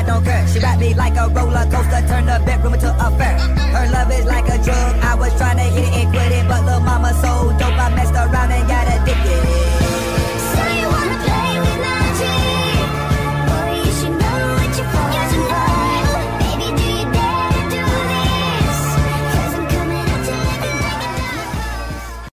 don't care. She ride me like a roller coaster, turn the bedroom into a fair.